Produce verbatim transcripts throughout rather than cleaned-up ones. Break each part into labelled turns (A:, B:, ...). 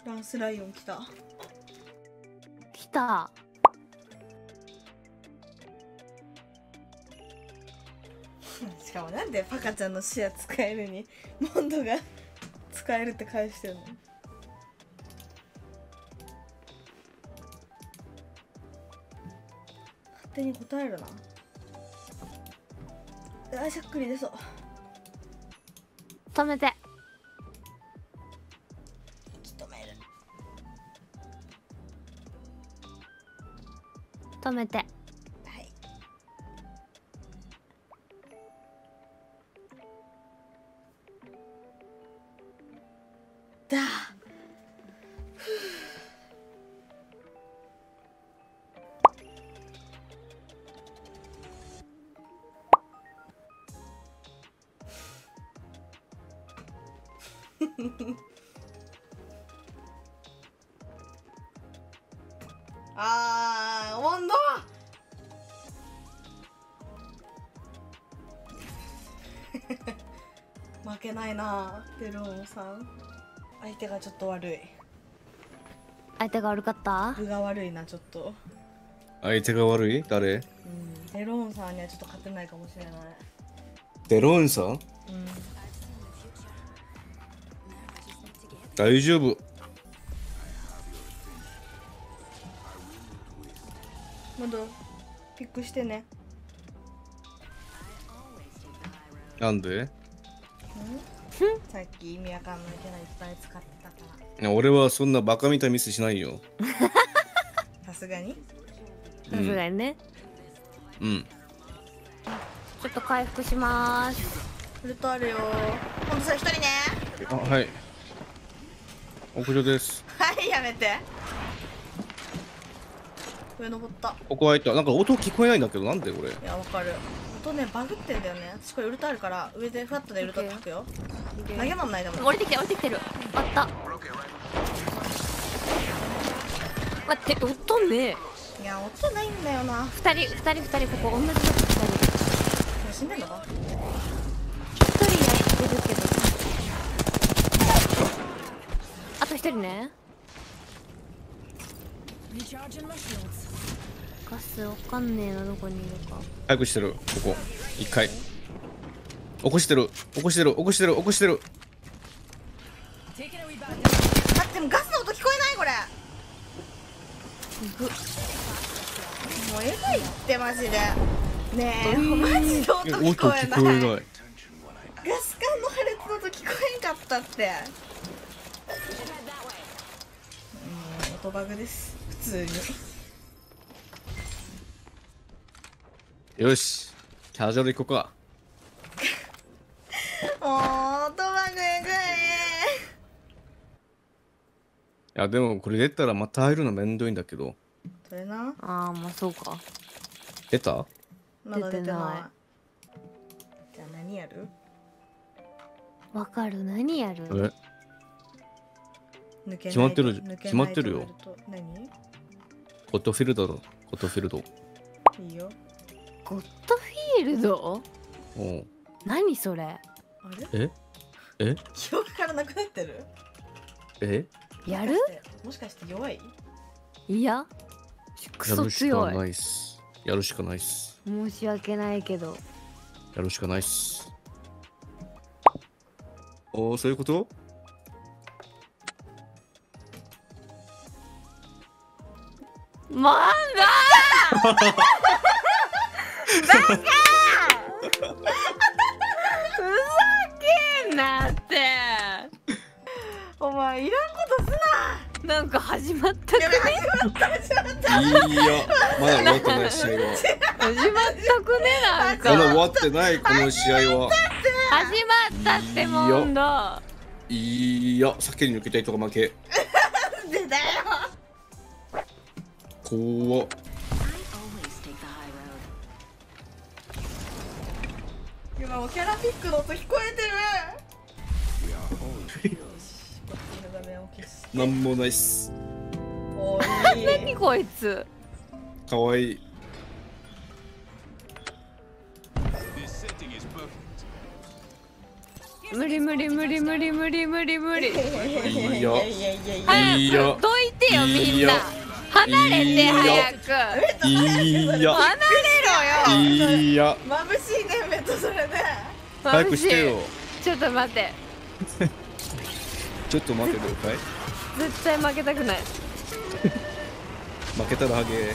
A: ランスライオン来た。
B: 来た。
A: しかもなんでパカちゃんの視野使えるにモンドが使えるって返してるの。勝手に答えるな。あ、しゃっくり出そう。
B: 止めて。
A: 止める。
B: 止めて。
A: はい。だ。あー、温度負けないな、デルオンさん。相手がちょっと悪い。
B: 相手が悪かった。
A: 具が悪いな、ちょっと。
C: 相手が悪い？誰？
A: うん、デローンさんにはちょっと勝てないかもしれない。
C: デローンさん？
A: うん、
C: 大丈夫。
A: まだピックしてね。
C: なんで？
A: うんさっき意味わかんないキャラいっぱい使ってたか
C: いや俺はそんなバカみたいミスしないよ。
A: ら。さすがに
B: さすがにね。
C: うん。
B: ちょっと回復します。
A: フルトあるよ。ほんとさん一人ね。
C: あ、はい。屋上です。
A: はいやめて。上登った。
C: ここ入った。なんか音聞こえないんだけど、なんでこれ？
A: いやわかる。音ねバグってんだよね。私これウルトあるから上でフラットでウルト聞くよ。投げ物ないでも。
B: 降りてきて降りてきてる。あった。待って音ね。
A: いや音ないんだよな。
B: 二人二人二人ここ同じとこ二人。
A: 死んでんのか。
B: 一人やってるけど。あと一人ね。ガスわかんねえな、どこにいるか。
C: 早くしてる。ここ。一回。起こしてる。起こしてる。起こしてる。起こしてる。
A: 待ってもうガスの音聞こえないこれ。
B: ぐ
A: もうえぐいってマジで。ねえマジで音聞
C: 音
A: こえない。
C: 聞こえない。
A: ガス管の破裂の音聞こえんかったって。うん音バグです。普通に。
C: よし。キャジュアル行こうか。
A: もう音バグえぐい。
C: いや、でもこれ出たらまた入るのめんどいんだけど。
A: それな。
B: ああ、まあそうか。
C: 出た？
A: まだ出てない。
B: 出てない
A: じゃあ何やる？
B: わかる。何やる？
C: え？
A: 抜けないと
C: 決まってる
A: 抜けないと
C: 決まってるよ
A: なると何？
C: コットフィールドだろ。コットフィールド。
A: いいよ。
B: ゴッドフィールド？
C: おう。
B: 何それ？
A: あれ？
C: え？え？
A: 記憶からなくなってる？
C: え？
B: やる？
A: もしかして弱い？
B: いや、クソ
C: やるしか
B: 強。
C: ないいっす。やるしかないっす。
B: 申し訳ないけど。
C: やるしかないっす。おお、そういうこと？
B: まだバカふざけんなって。
A: お前いらんことすな。
B: なんか始まったくね。
A: やべ始まった始まった
C: いいや、まだ終わってない試合は。
B: 始まったくね。なんか
C: まだ終わってないこの試合は。
B: 始まったってもんだ。
C: いいや、先に抜けたいとか負け。
A: なんでだよ。
C: 怖っ。
A: 今もキャラピックの音聞こえてる。画面を消す。
C: なんもないっす。
A: おい。
B: 何こいつ。
C: かわいい。
B: 無理無理無理無理無理無理無理。
A: いやいやいやいやいやいやいや
B: 早
C: いいよ
B: くどいてよみんな。
C: いいよ
B: 離れて
C: いいよ
B: 早く。
C: いいや
B: 離れろよ。
C: いいや
A: 眩しいねメットそれで
C: 早くしてよ。
B: ちょっと待って。
C: ちょっと待ってください。
B: 絶対負けたくない。
C: 負けたらハゲ。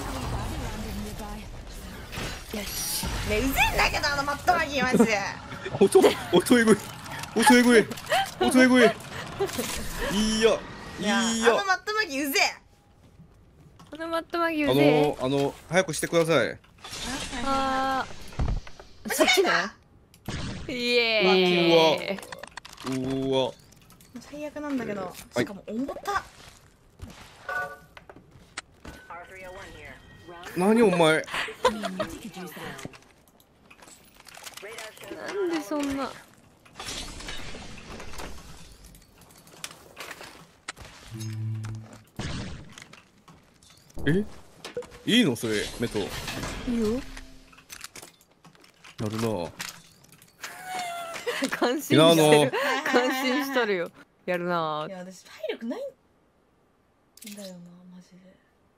A: ねうぜえんだけどあのマットマギーマジで
C: 音音えぐい音えぐい音えぐい。いいや
A: いや
C: いいや
A: あのマットマギーうぜ
B: このマットマギ
C: あ
B: ュで。
C: のあの早くしてください。
B: あーそっちね。イエーイ。
C: うわ
A: え最悪なんだけど
C: い
A: しかも重た
C: 何お前。
B: なんでそんな。
C: えいいのそれメト。
B: いいよ。
C: なるな。
B: 感心して
C: あの
B: る。感心しとるよ。やるない
A: や私体力ないんだよなマジで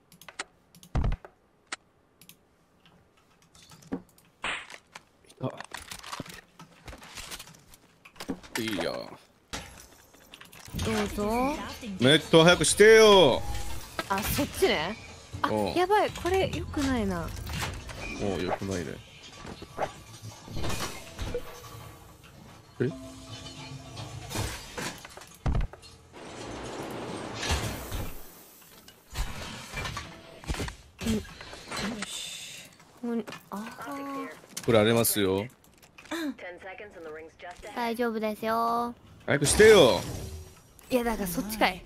C: あいいや。
B: どうぞ。
C: メット早くしてよ。
B: あ、そっちね。あ
C: うん、
B: やばい、これ良くないな。
C: おうよくないね。え
B: うん、あー
C: これありますよ。
B: 大丈夫ですよ。
C: 早くしてよ。
B: いやだからそっちかい。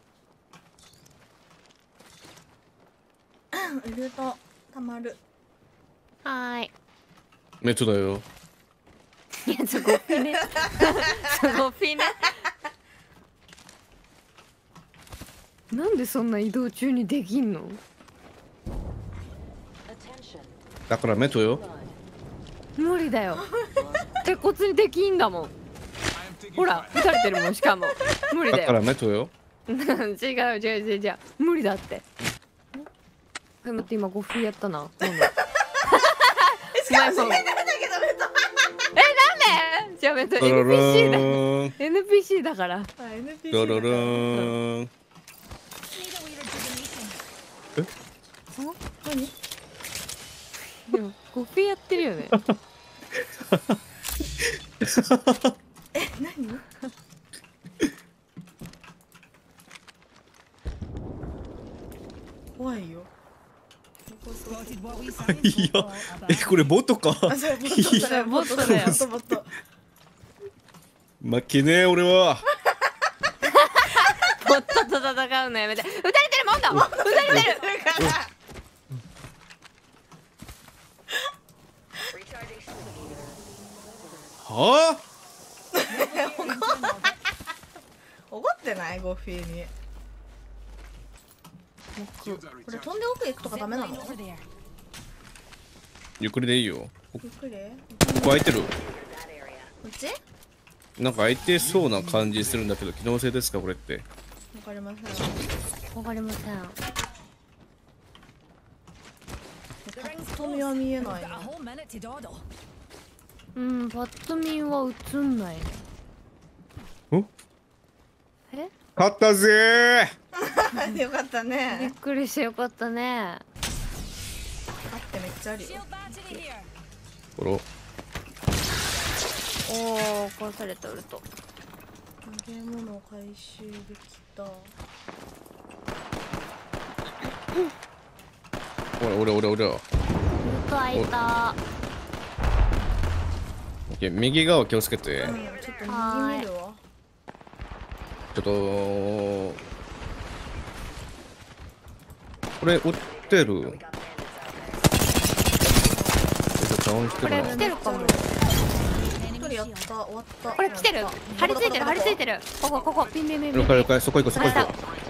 A: ウルトたまる
B: はーい。
C: メットだよ。
B: いやちょごピね。ちょごピね。なんでそんな移動中にできんの？
C: だからメットよ。
B: 無理だよ。鉄骨にできんだもん。ほら撃たれてるもんしかも。無理だよ。
C: だからメットよ。
B: 違う違う違う違う無理だって。え待って今ごふやったな。なんで
A: しかも死んでるんだけどメット
B: えなんで？じゃあ別に エヌピーシー だ。エヌピーシー だから。
A: あ エヌピーシー
C: ドロロ
A: だから
C: ーン。
A: 何
B: でもごふやってるよね。
A: え何怖いよ
C: いやえこれボットか。
A: あそうボットだよ
B: ボットだよ
A: ボットボット
C: 負けねえ俺は。
B: ボットと戦うのやめて。撃たれてるもんだ。撃たれてる。
C: はあ
A: 怒ってないゴフィーにこれ飛んで奥行くとかダメなの
C: ゆっくりでいいよ。こ
A: ゆっくり
C: こ空いてる。
A: こっち
C: なんか空いてそうな感じするんだけど気のせいですかこれって。
A: わかりません
B: わかりません。
A: パッと見は見えないな
B: うんパッと見は映んないね。
C: お
B: え？
C: 勝ったぜ
A: ーよかった
B: びっ
A: ね
B: くりしてよかったね。
A: あってめっちゃあるよ
C: ー。ほら
B: おお壊されたウルト。
A: 投げ物回収できた
C: ほら俺俺俺。
B: ウルト開いた。
C: オッケー右側気をつけて。
A: うんちょっと右見るわ
C: ちょっとこれ撃ってる。ちょっとダウンして
B: これ
C: るな。
B: 来てるかも。
A: 一人やった終わった
B: これ来てる。張り付いてる張り付いてる。ここここピンピンピンピン。
C: 了解了解そこ行こうそこ行こ
B: 入れ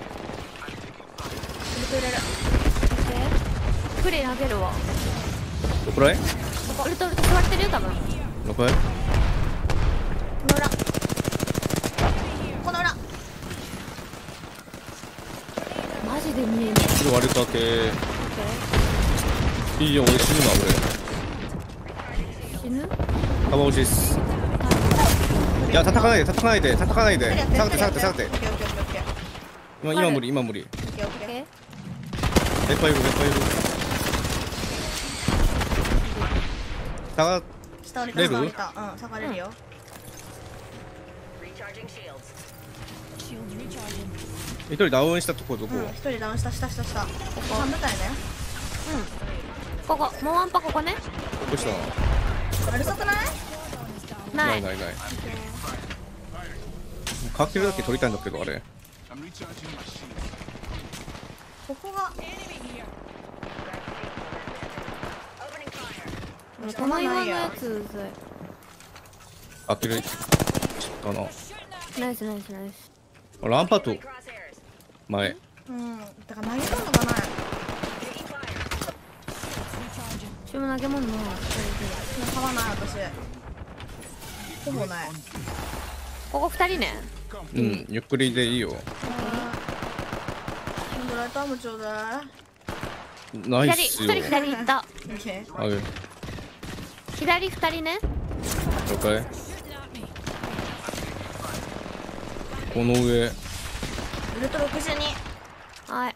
B: る。クレイ投げるわ。
C: う。どこらい？
B: ウルトウルト座ってるよ多分。
C: 了解。
B: 野良。 で見えね
C: で割れたけ
B: え。
C: いいよ俺死ぬな
B: 死ぬ？
C: 俺カバ押しですいや叩かないで叩かないで叩かないで下がって下がって下がって
A: オッケーオッケーオッケーオッケー
C: 今今無理今無理
A: オッケーオッケー
B: え？
C: レッパいるレッパいる下が
A: 下降りた
C: レール
A: 下降りたうん下がれるよ
C: 一人ダウンしたとこどこ
A: うん一人ダウンした下下下ここ三部隊ね
B: ここもうワンパここね。
C: どうした
A: あれそくない
B: な
C: ないいないないかけるだけ取りたいんだけどあれ
A: ここが
B: この岩のやつうざい。
C: かけるかな
B: ナイスナイスナイス。
C: ランパート前
A: うんだから投げ込むのがない
B: 私も投げ物の
A: 買わない私ほぼない
B: ここ二人ね。
C: うんゆっくりでいいよ
A: ドライターもちょうだい
C: ナイ
B: 左
C: スよ
B: 一人左行った。
A: オッケー
C: あげ
B: 左二人ね。
C: 了解この上
A: ウルトろくじゅうに
B: はい。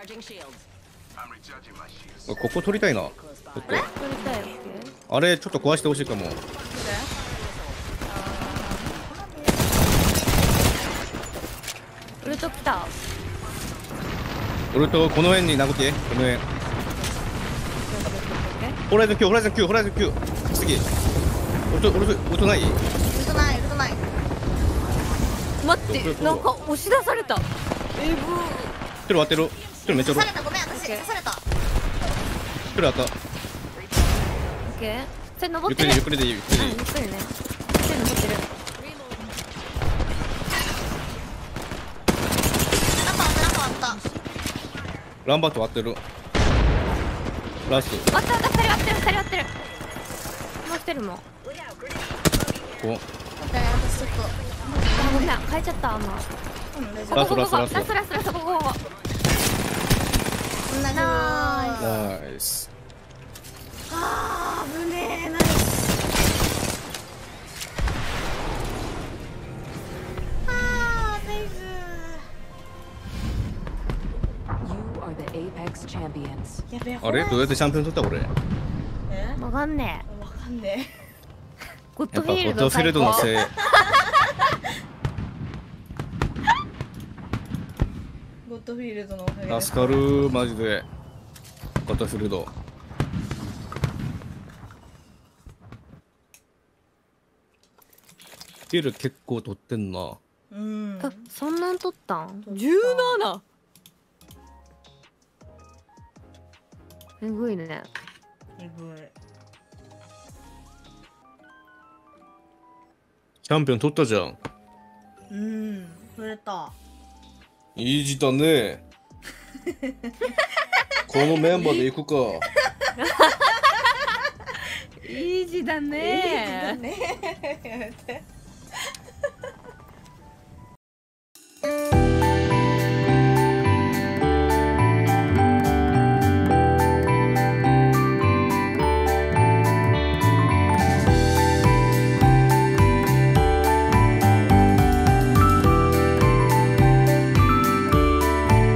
C: ここ取りたいなちょっと
B: 取りたいよ。
C: あれちょっと壊してほしいかも
B: ウルト来た。
C: 俺とこの辺に殴ってこの辺ホライゾンきゅうホライゾンきゅうホライゾンきゅう次俺と俺と俺とない
A: ウルトないウルトない
B: 待ってなんか押し出された。えぐ
C: 一人当てろ一人めっちゃロ
A: 刺されたごめん私刺された
C: 一人当た
B: オッケー。それ登
C: ゆっ
B: ってる。
C: くりゆっくりでいいゆっくりでいい
B: うんゆっくりね。ゆっくり登ってる。
A: ランパーランパーあった
C: ランバート当てるラスト
B: あったあった二人割ってる二人割ってる。もう一人も。
C: こ
A: 待って私ちょっと
B: あごめん変えちゃったあの。
A: うん大丈
C: ラ
A: 夫
C: ストラストラスト
B: ラストラストラストここここ。
A: ナイス
B: ナ
C: ナイス
A: あー危ねえナイスあーナイス
D: You are the Apex champions.
A: やべえ
C: あれどうやってチャンピオン取った俺や
A: え
B: わかんねえ。
A: わかんね
B: ゴッ
C: っぱゴ
B: ドフィールド
C: ッドフィールドのせい
A: えゴッドフィールドのおかげで
C: 助かるマジでゴッドフィールドキル結構取ってんな
A: うん
B: あそんなん取ったん
A: 取った
B: じゅうなな。すごいね。
A: えぐい
C: チャンピオン取ったじゃん
A: うん取れた
C: いい字だねこのメンバーで行くか
B: いい字だ
A: え
B: ね。
A: ねやめて